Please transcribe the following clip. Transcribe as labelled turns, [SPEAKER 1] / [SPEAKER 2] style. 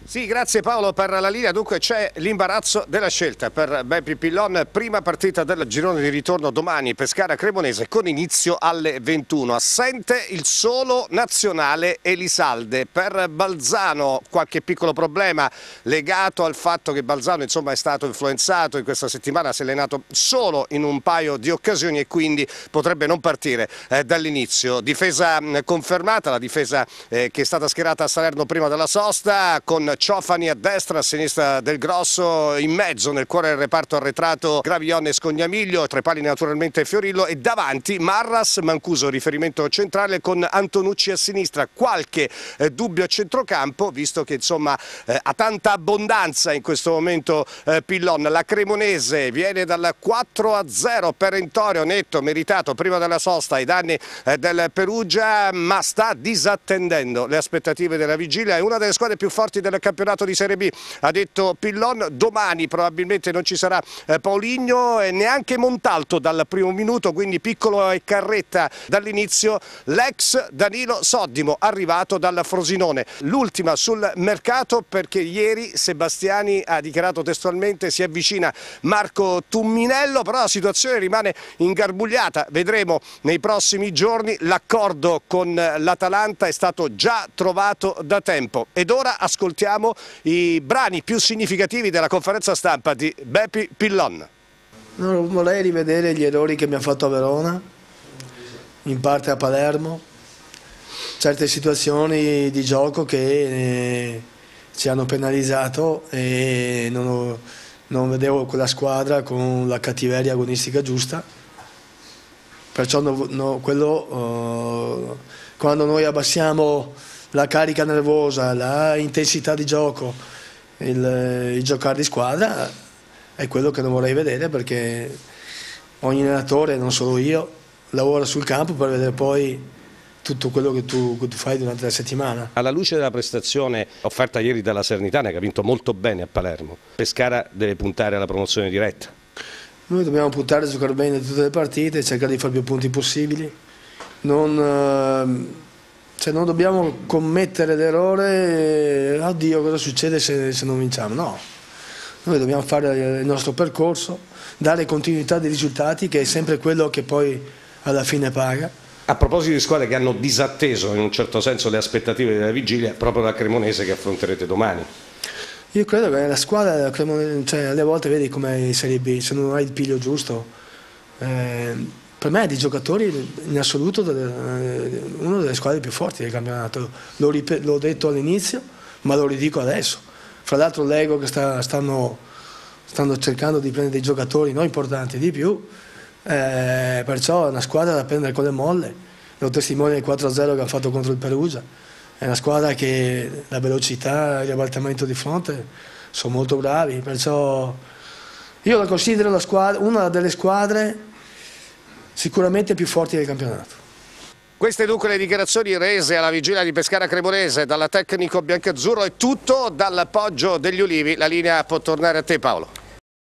[SPEAKER 1] Sì, grazie Paolo per la linea. Dunque c'è l'imbarazzo della scelta per Bepi Pillon. Prima partita del girone di ritorno domani, Pescara Cremonese, con inizio alle 21. Assente il solo nazionale Elisalde. Per Balzano qualche piccolo problema legato al fatto che Balzano insomma è stato influenzato in questa settimana, si è allenato solo in un paio di occasioni e quindi potrebbe non partire dall'inizio. Difesa confermata, la difesa che è stata schierata a Salerno prima della sosta, con Ciofani a destra, a sinistra Del Grosso, in mezzo nel cuore del reparto arretrato Gravillon e Scognamiglio, tra i pali naturalmente Fiorillo e davanti Marras, Mancuso riferimento centrale, con Antonucci a sinistra. Qualche dubbio a centrocampo, visto che insomma ha tanta abbondanza in questo momento Pillon. La Cremonese viene dal 4-0, perentorio netto, meritato prima della sosta ai danni del Perugia, ma sta disattendendo le aspettative della vigilia. È una delle squadre più forti del campionato di Serie B, ha detto Pillon. Domani probabilmente non ci sarà Paulinho e neanche Montalto dal primo minuto, quindi Piccolo e Carretta dall'inizio. L'ex Danilo Soddimo arrivato dal Frosinone, l'ultima sul mercato, perché ieri Sebastiani ha dichiarato testualmente si avvicina Marco Tumminello, però la situazione rimane ingarbugliata, vedremo nei prossimi giorni. L'accordo con l'Atalanta è stato già trovato da tempo ed ora ascoltiamo i brani più significativi della conferenza stampa di Bepi Pillon.
[SPEAKER 2] Non vorrei rivedere gli errori che mi ha fatto a Verona, in parte a Palermo, certe situazioni di gioco che ci hanno penalizzato e non vedevo quella squadra con la cattiveria agonistica giusta, perciò quando noi abbassiamo la carica nervosa, la intensità di gioco, il giocare di squadra è quello che non vorrei vedere, perché ogni allenatore, non solo io, lavora sul campo per vedere poi tutto quello che tu fai durante la settimana.
[SPEAKER 1] Alla luce della prestazione offerta ieri dalla Salernitana, che ha vinto molto bene a Palermo, Pescara deve puntare alla promozione diretta?
[SPEAKER 2] Noi dobbiamo puntare a giocare bene tutte le partite, cercare di fare più punti possibili, non dobbiamo commettere l'errore, oddio cosa succede se non vinciamo, no. Noi dobbiamo fare il nostro percorso, dare continuità dei risultati, che è sempre quello che poi alla fine paga.
[SPEAKER 1] A proposito di squadre che hanno disatteso in un certo senso le aspettative della vigilia, proprio la Cremonese che affronterete domani.
[SPEAKER 2] Io credo che la squadra della Cremonese, alle volte vedi come in Serie B, se non hai il piglio giusto, per me di giocatori in assoluto una delle squadre più forti del campionato. L'ho detto all'inizio, ma lo ridico adesso. Fra l'altro leggo che stanno cercando di prendere dei giocatori non importanti di più, perciò è una squadra da prendere con le molle. Lo testimonia il 4-0 che hanno fatto contro il Perugia. È una squadra che la velocità e il ribaltamento di fronte sono molto bravi, perciò io la considero una delle squadre sicuramente più forti del campionato.
[SPEAKER 1] Queste dunque le dichiarazioni rese alla vigilia di Pescara Cremonese dal tecnico biancazzurro. È tutto dal Poggio degli Ulivi. La linea può tornare a te, Paolo.